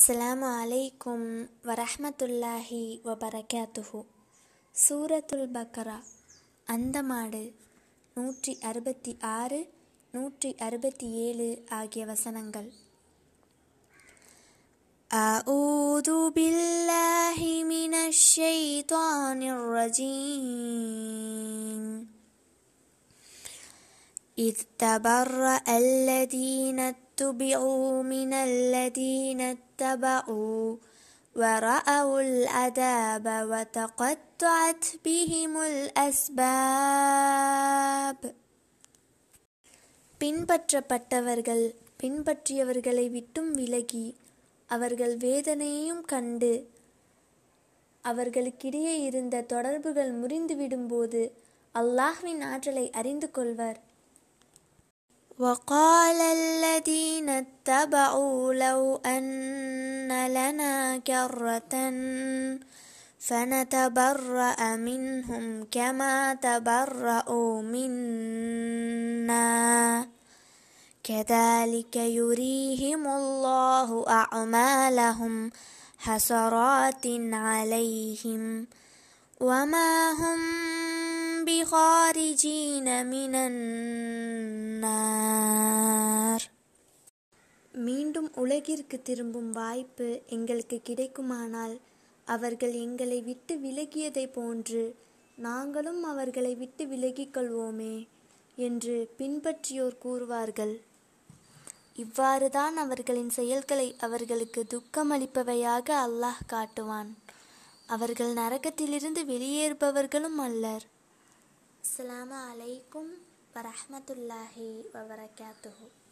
அஸ்ஸலாமு அலைக்கும் வரஹ்மத்துல்லாஹி வபரகாத்துஹு. சூரத்துல் பக்கரா அந்த மாடு 166, 167 ஆகிய வசனங்கள். அஊது பில்லாஹி மினஷ் ஷைத்தானிர் ரஜீம். إذ تبرأ الذين اتبعوا من الذين اتبعوا ورأوا العذاب وتقطعت بهم الأسباب. பின்பற்றப்பட்டவர்கள் பின்பற்றியவர்களை விட்டும் விலகி அவர்கள் வேதனையையும் கண்டு அவர்களுக்கிடையே இருந்த தொடர்புகள் முறிந்துவிடும்போது அல்லாஹ்வின் ஆற்றலை அறிந்து கொள்வர். وقال الذين اتبعوا لو أن لنا كرة فنتبرأ منهم كما تبرأوا منا كذلك يريهم الله أعمالهم حسرات عليهم وما هم بخارجين من النار. மீண்டும் உலகிற்கு திரும்பும் வாய்ப்பு எங்களுக்கு கிடைக்குமானால் அவர்கள் எங்களை விட்டு விலகியதை போன்று நாங்களும் அவர்களை விட்டு விலகிக் கொள்வோமே என்று பின்பற்றியோர் கூறுவார்கள். இவ்வாறுதான் அவர்களின் செயல்களை அவர்களுக்கு துக்கமளிப்பவையாக அல்லாஹ் காட்டுவான். அவர்கள் நரகத்திலிருந்து வெளியேறுபவர்களும் அல்லர். அஸ்ஸலாமு அலைக்கும் வரஹ்மத்துல்லாஹி வபரகாத்துஹு.